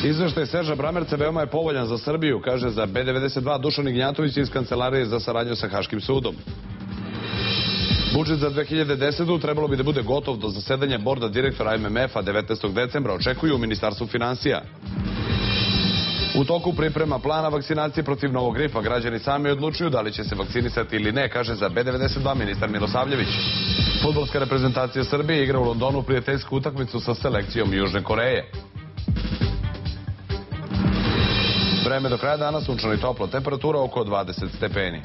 Izveštaj Serža Bramerca veoma je povoljan za Srbiju, kaže za B92 Dušan Ignjatović iz Kancelarije za saradnju sa Haškim sudom. Budžet za 2010. trebalo bi da bude gotov do zasedanja borda direktora MMF-a 19. decembra, očekuju u Ministarstvu finansija. U toku priprema plana vakcinacije protiv novog gripa. Građani sami odlučuju da li će se vakcinisati ili ne, kaže za B92 ministar Milosavljević. Fudbalska reprezentacija Srbije igra u Londonu prijateljsku utakmicu sa selekcijom Južne Koreje. Vreme do kraja dana sunčano i toplo, temperatura oko 20 stepeni.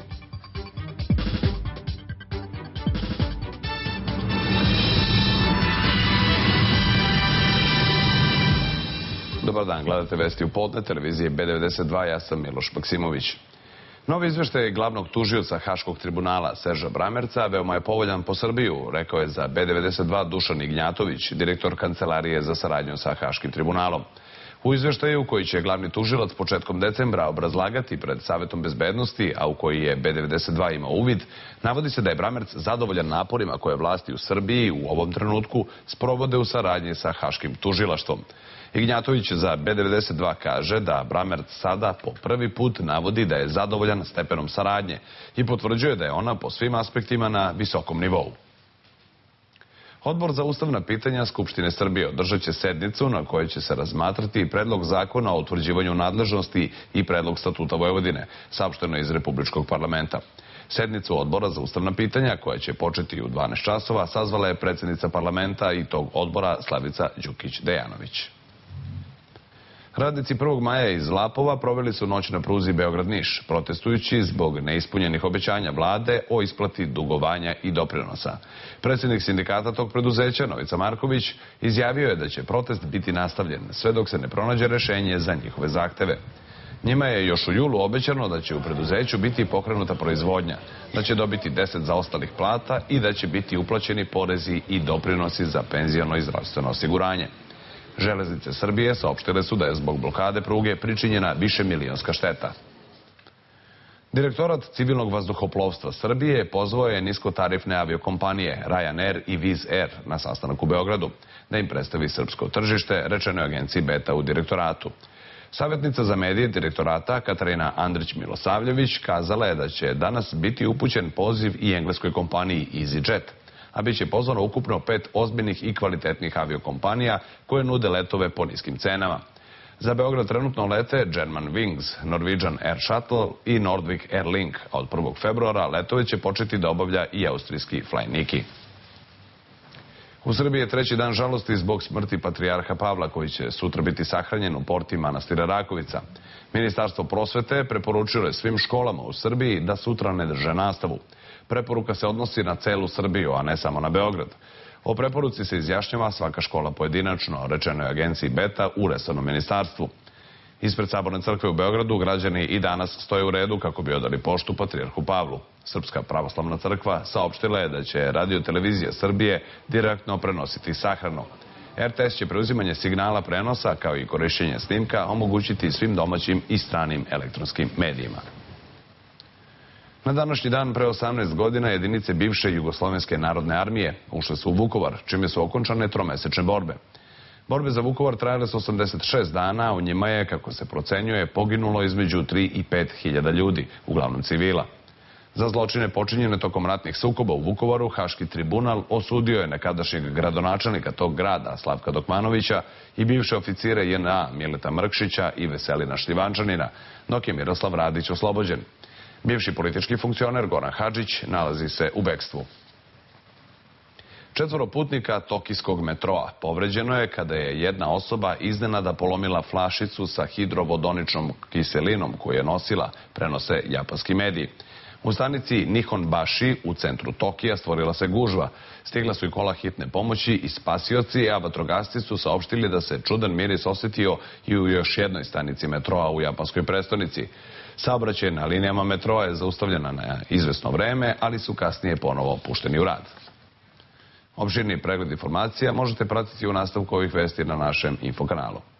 Dobar dan, gledate vesti u podne, televizije B92, ja sam Miloš Maksimović. Novi izveštaj glavnog tužioca Haškog tribunala Serža Bramerca veoma je povoljan po Srbiju, rekao je za B92 Dušan Ignjatović, direktor Kancelarije za saradnju sa Haškim tribunalom. U izveštaju koji će glavni tužilac početkom decembra obrazlagati pred Savetom bezbednosti, a u koji je B92 imao uvid, navodi se da je Bramerc zadovoljan naporima koje vlasti u Srbiji u ovom trenutku sprovode u saradnji sa Haškim tužilaštvom. Ignjatović za B92 kaže da Bramerc sada po prvi put navodi da je zadovoljan stepenom saradnje i potvrđuje da je ona po svim aspektima na visokom nivou. Odbor za ustavna pitanja Skupštine Srbije održat će sednicu na kojoj će se razmatrati predlog zakona o utvrđivanju nadležnosti i predlog statuta Vojvodine, saopšteno iz Republičkog parlamenta. Sednicu odbora za ustavna pitanja, koja će početi u 12 časova, sazvala je predsjednica parlamenta i tog odbora Slavica Đukić-Dejanović. Radnici 1. maja iz Lapova proveli su noć na pruzi Beograd-Niš, protestujući zbog neispunjenih obećanja vlade o isplati dugovanja i doprinosa. Predsjednik sindikata tog preduzeća, Novica Marković, izjavio je da će protest biti nastavljen sve dok se ne pronađe rešenje za njihove zahteve. Njima je još u julu obećano da će u preduzeću biti pokrenuta proizvodnja, da će dobiti 10 zaostalih plata i da će biti uplaćeni porezi i doprinosi za penziono i zdravstveno osiguranje. Železnice Srbije saopštile su da je zbog blokade pruge pričinjena višemilionska šteta. Direktorat civilnog vazduhoplovstva Srbije pozvao je niskotarifne aviokompanije Ryanair i Wizz Air na sastanak u Beogradu da im predstavi srpsko tržište, rečeno je agenciji Beta u direktoratu. Savjetnica za medije direktorata Katarina Andrić-Milosavljević kazala je da će danas biti upućen poziv i engleskoj kompaniji EasyJet, a bit će pozvano ukupno 5 ozbiljnih i kvalitetnih aviokompanija koje nude letove po niskim cenama. Za Beograd trenutno lete Germanwings, Norwegian Air Shuttle i Nordvik Air Link, a od 1. februara letove će početi da obavlja i austrijski Flyniky. U Srbiji je treći dan žalosti zbog smrti patrijarha Pavla, koji će sutra biti sahranjen u porti manastira Rakovica. Ministarstvo prosvete preporučilo je svim školama u Srbiji da sutra ne drže nastavu. Preporuka se odnosi na celu Srbiju, a ne samo na Beograd. O preporuci se izjašnjava svaka škola pojedinačno, rečeno je agenciji Beta u resornom ministarstvu. Ispred Saborne crkve u Beogradu građani i danas stoje u redu kako bi odali poštu patrijarhu Pavlu. Srpska pravoslavna crkva saopštila je da će Radio-televizija Srbije direktno prenositi sahranu. RTS će preuzimanje signala prenosa kao i korišćenje snimka omogućiti svim domaćim i stranim elektronskim medijima. Na današnji dan pre 18 godina jedinice bivše Jugoslovenske narodne armije ušle su u Vukovar, čime su okončane tromesečne borbe. Borbe za Vukovar trajale su 86 dana, a u njima je, kako se procenjuje, poginulo između 3 i 5 hiljada ljudi, uglavnom civila. Za zločine počinjene tokom ratnih sukoba u Vukovaru, Haški tribunal osudio je nekadašnjeg gradonačelnika tog grada, Slavka Dokmanovića, i bivše oficire JNA Mileta Mrkšića i Veselina Šljivančanina, dok je Miroslav Radić oslobođen. Bivši politički funkcioner Goran Hadžić nalazi se u bekstvu. 4 putnika tokijskog metroa povređeno je kada je jedna osoba iznenada polomila flašicu sa hidrovodoničnom kiselinom koju je nosila, prenose japanski mediji. U stanici Nihonbashi u centru Tokija stvorila se gužva. Stigla su i kola hitne pomoći i spasioci, a vatrogasci su saopštili da se čudan miris osjetio i u još jednoj stanici metroa u japanskoj prestonici. Saobraćaj na linijama metroa je zaustavljena na izvesno vreme, ali su kasnije ponovo pušteni u rad. Opširni pregled informacija možete pratiti u nastavku ovih vesti na našem infokanalu.